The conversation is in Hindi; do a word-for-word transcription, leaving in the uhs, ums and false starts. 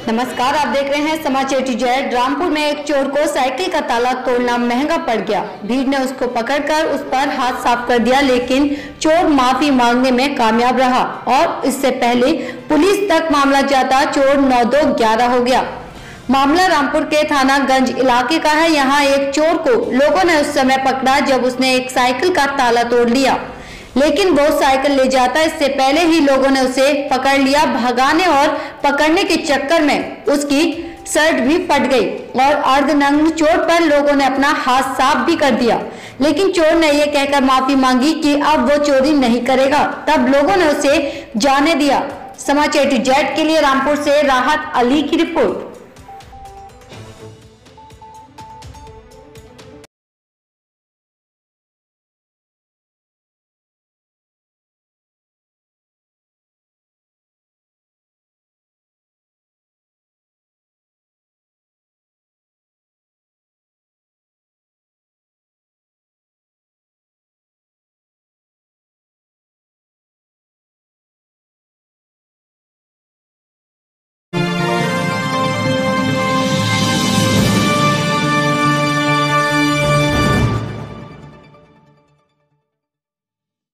नमस्कार, आप देख रहे हैं समाचार टी जेड। रामपुर में एक चोर को साइकिल का ताला तोड़ना महंगा पड़ गया। भीड़ ने उसको पकड़कर उस पर हाथ साफ कर दिया, लेकिन चोर माफी मांगने में कामयाब रहा और इससे पहले पुलिस तक मामला जाता चोर नौ दो ग्यारह हो गया। मामला रामपुर के थाना गंज इलाके का है। यहाँ एक चोर को लोगों ने उस समय पकड़ा जब उसने एक साइकिल का ताला तोड़ लिया, लेकिन वो साइकिल ले जाता इससे पहले ही लोगों ने उसे पकड़ लिया। भगाने और पकड़ने के चक्कर में उसकी शर्ट भी फट गई और अर्धनग्न चोर पर लोगों ने अपना हाथ साफ भी कर दिया, लेकिन चोर ने ये कहकर माफी मांगी कि अब वो चोरी नहीं करेगा। तब लोगों ने उसे जाने दिया। समाचार टी जेड के लिए रामपुर से राहत अली की रिपोर्ट।